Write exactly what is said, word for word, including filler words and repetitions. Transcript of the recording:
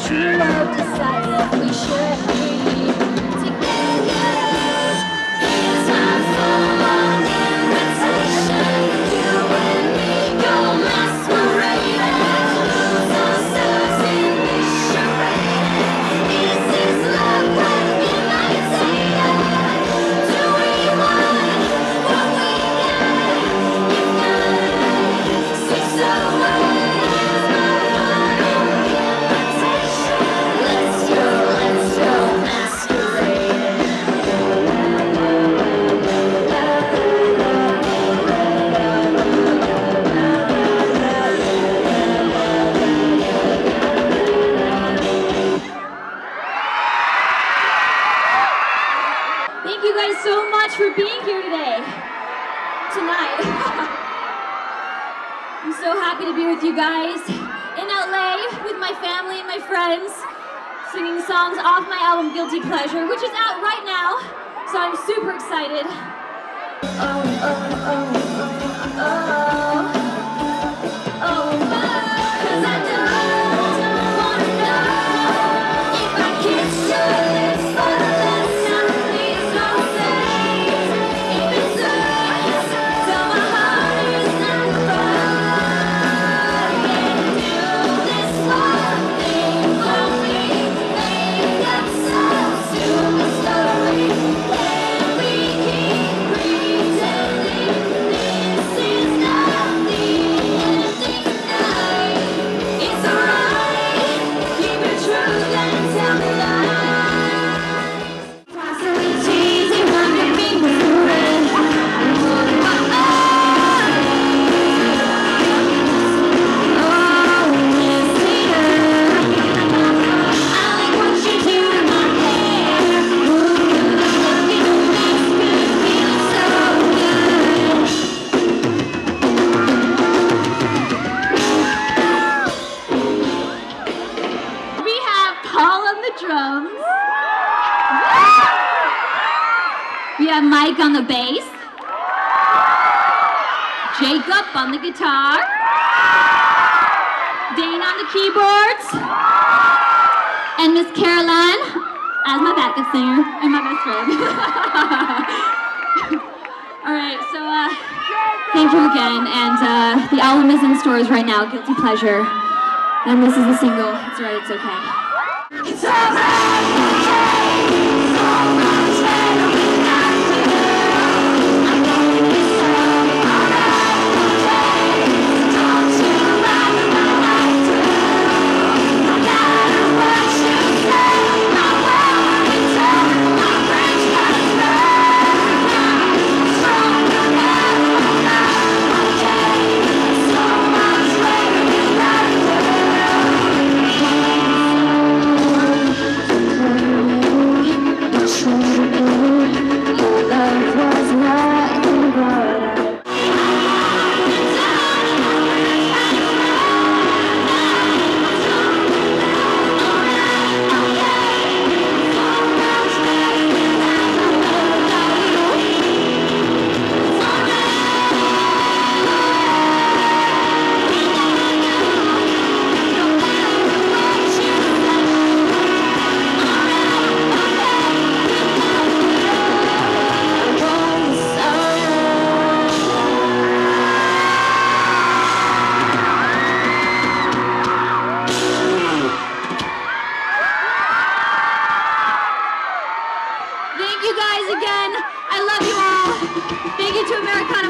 true love decided we should be together. Here's our full-on invitation. You and me go masquerading. Lose ourselves in this charade. Is this love what imitated? Do we want what we got? If not, so so what? Here's my full-on invitation. Let's go, let's go masquerading. Thank you guys so much for being here today, tonight. I'm so happy to be with you guys in L A with my family and my friends, singing songs off my album Guilty Pleasure, which is out right now, so I'm super excited. Oh, oh, oh, oh, oh, oh, cause I don't wanna know if I kiss your lips for the last time. Please don't say if it's us, tell my heart is not right. And do this one thing for me, make up some stupid story. Can we keep pretending this is not the ending tonight? It's alright, keep it true, then tell me lies. Possibilities and wonder me moving. Oh, yes, later. I like what you do to my hair. Ooh, looking at me, feeling so good. We have Paul on the drums. We have Mike on the bass. Jacob on the guitar. Dane on the keyboards. And Miss Caroline as my backup singer and my best friend. All right, so uh, thank you again. And uh, the album is in stores right now, Guilty Pleasure. And this is the single, It's Right, It's Okay. It's alright, okay, so much better without you. I know it's so alright, okay, don't you run my life through. No matter what you say, I will return. My bridge has burned. Stronger than okay, so much better without you. Love was not what Thank you guys again. I love you all. Thank you to Americana.